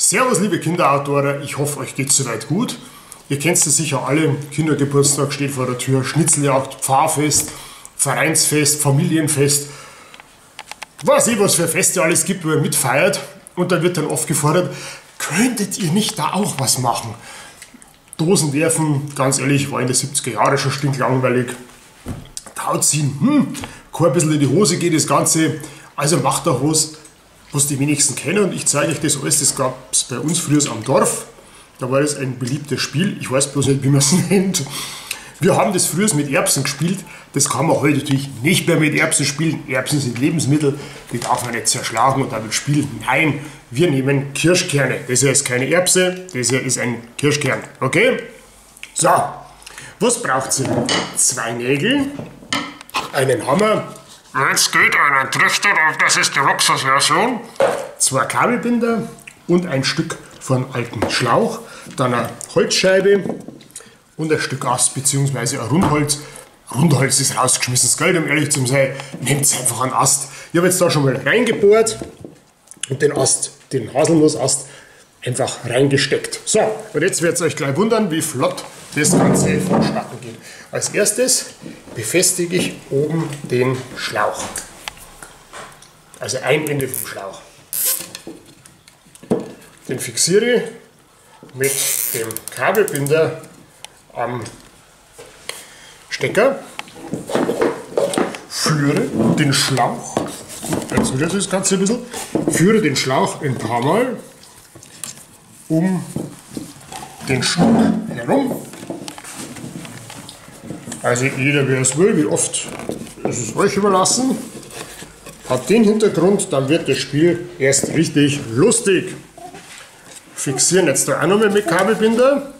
Servus liebe Kinderautoren, ich hoffe euch geht soweit gut. Ihr kennt es sicher alle, Kindergeburtstag steht vor der Tür, Schnitzeljagd, Pfarrfest, Vereinsfest, Familienfest. Weiß ich, was für Feste alles gibt, wo ihr mitfeiert. Und dann wird dann oft gefordert, könntet ihr nicht da auch was machen? Dosen werfen, ganz ehrlich, war in den 70er Jahren schon stinklangweilig. Tau ziehen, kann ein bisschen in die Hose geht das Ganze. Also macht doch was die wenigsten kennen. Und ich zeige euch das alles, das gab es bei uns früher am Dorf. Da war das ein beliebtes Spiel, ich weiß bloß nicht, wie man es nennt. Wir haben das früher mit Erbsen gespielt, das kann man heute natürlich nicht mehr mit Erbsen spielen. Erbsen sind Lebensmittel, die darf man nicht zerschlagen und damit spielen. Nein, wir nehmen Kirschkerne. Das hier ist keine Erbse, das hier ist ein Kirschkern. Okay? So, was braucht ihr? 2 Nägel, einen Hammer, jetzt geht einen Trichter, das ist die Luxusversion, 2 Kabelbinder und ein Stück von alten Schlauch, dann eine Holzscheibe und ein Stück Ast bzw. ein Rundholz. Rundholz ist rausgeschmissenes Geld, um ehrlich zu sein. Nehmt einfach einen Ast. Ich habe jetzt da schon mal reingebohrt und den Ast, den Haselnussast, einfach reingesteckt. So, und jetzt werdet ihr euch gleich wundern, wie flott das Ganze vonstatten geht. Als erstes befestige ich oben den Schlauch. Also ein Ende vom Schlauch. Den fixiere ich mit dem Kabelbinder am Stecker, führe den Schlauch, jetzt wieder das Ganze ein bisschen, führe den Schlauch ein paar Mal um den Stuck herum. Also jeder, wer es will, wie oft, ist es euch überlassen. Hat den Hintergrund, dann wird das Spiel erst richtig lustig. Fixieren jetzt da auch nochmal mit Kabelbinder.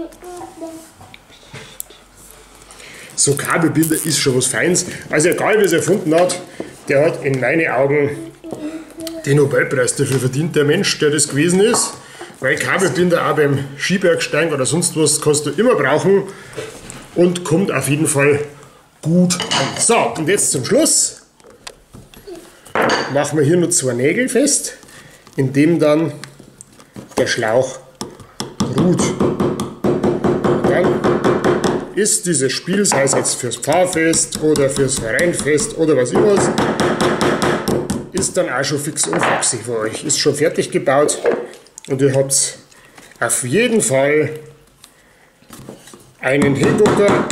So Kabelbinder ist schon was Feines. Also egal, wer es erfunden hat, der hat in meinen Augen den Nobelpreis dafür verdient, der Mensch, der das gewesen ist. Weil Kabelbinder auch beim Skibergsteigen oder sonst was kannst du immer brauchen und kommt auf jeden Fall gut an. So, und jetzt zum Schluss machen wir hier nur 2 Nägel fest, indem dann der Schlauch ruht. Und dann ist dieses Spiel, sei es jetzt fürs Pfarrfest oder fürs Vereinfest oder was immer, ist dann auch schon fix und flexig für euch. Ist schon fertig gebaut und ihr habt auf jeden Fall einen Hingucker.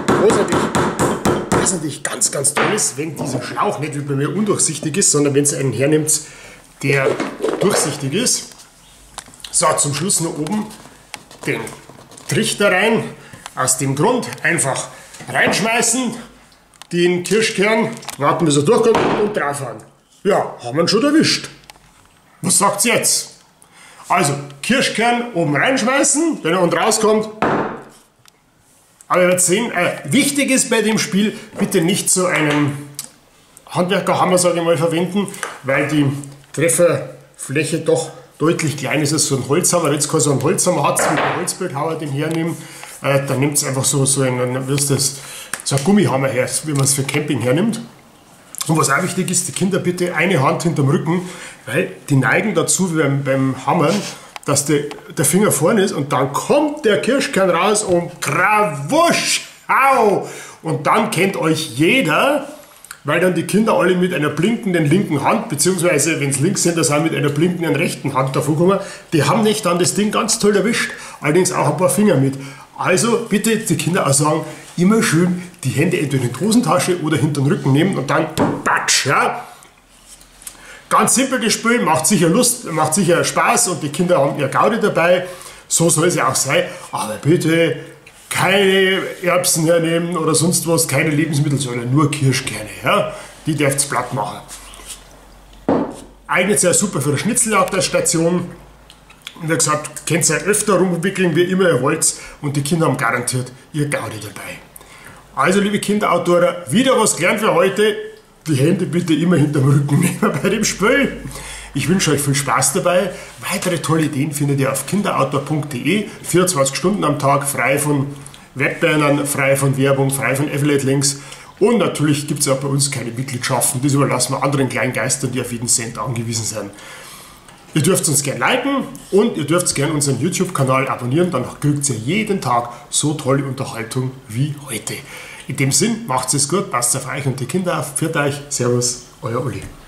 Was natürlich ganz, ganz toll ist, wenn dieser Schlauch nicht wie bei mir undurchsichtig ist, sondern wenn ihr einen hernimmt, der durchsichtig ist. So, zum Schluss noch oben den Trichter rein. Aus dem Grund einfach reinschmeißen, den Kirschkern, warten bis er durchkommt und draufhauen. Ja, haben wir ihn schon erwischt. Was sagt's jetzt? Also, Kirschkern oben reinschmeißen, wenn er unten rauskommt. Aber ihr werdet sehen, wichtig ist bei dem Spiel, bitte nicht so einen Handwerkerhammer, sage ich mal, verwenden, weil die Trefferfläche doch deutlich kleiner ist als so ein Holzhammer. Jetzt kann so ein Holzhammer hat, mit einem Holzbildhauer den hernehmen. Dann nimmt es einfach so ein Gummihammer her, wie man es für Camping hernimmt. Und was auch wichtig ist, die Kinder bitte eine Hand hinterm Rücken, weil die neigen dazu, wie beim Hammern, dass der Finger vorne ist und dann kommt der Kirschkern raus und krawusch, au! Und dann kennt euch jeder, weil dann die Kinder alle mit einer blinkenden linken Hand, beziehungsweise wenn es links sind, das auch mit einer blinkenden rechten Hand davon kommen, die haben nicht dann das Ding ganz toll erwischt, allerdings auch ein paar Finger mit. Also bitte die Kinder auch sagen, immer schön die Hände entweder in die Hosentasche oder hinter den Rücken nehmen und dann batsch, ja. Ganz simpel gespielt, macht sicher Lust, macht sicher Spaß und die Kinder haben ihr Gaudi dabei. So soll es ja auch sein, aber bitte keine Erbsen hernehmen oder sonst was, keine Lebensmittel, sondern nur Kirschkerne, ja. Die dürft ihr platt machen. Eignet sich ja super für eine Schnitzeljagdstation. Und wie gesagt, könnt ihr öfter rumwickeln, wie immer ihr wollt. Und die Kinder haben garantiert ihr Gaudi dabei. Also, liebe Kinderautoren, wieder was gelernt für heute. Die Hände bitte immer hinterm Rücken nehmen bei dem Spiel. Ich wünsche euch viel Spaß dabei. Weitere tolle Ideen findet ihr auf kinderautor.de. 24 Stunden am Tag, frei von Webbannern, frei von Werbung, frei von Affiliate-Links. Und natürlich gibt es auch bei uns keine Mitgliedschaften. Das überlassen wir anderen Kleingeistern, die auf jeden Cent angewiesen sind. Ihr dürft uns gerne liken und ihr dürft gerne unseren YouTube-Kanal abonnieren, dann kriegt ihr jeden Tag so tolle Unterhaltung wie heute. In dem Sinn, macht's es gut, passt auf euch und die Kinder auf. Pfiat euch, Servus, euer Uli.